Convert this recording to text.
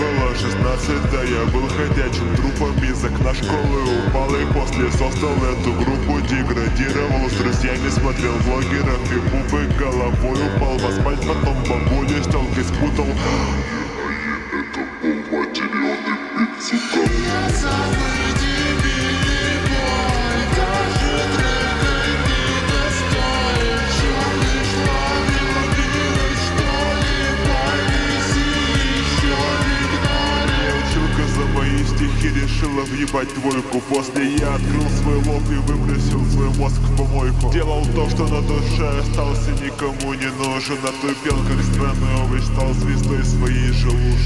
было 16, да я был ходячим трупом. Из окна школы упал и после создал эту группу. Деградировал, с друзьями смотрел блогеров и пупы. Головой упал в асфальт, потом бабулю с телкой спутал. Это был материальный пиццуком. Стихи решила въебать двойку. После я открыл свой лоб и выбросил свой мозг в помойку. Делал то, что на душе, остался никому не нужен. А ты пел как странный овощ, стал звездой своей же лужи.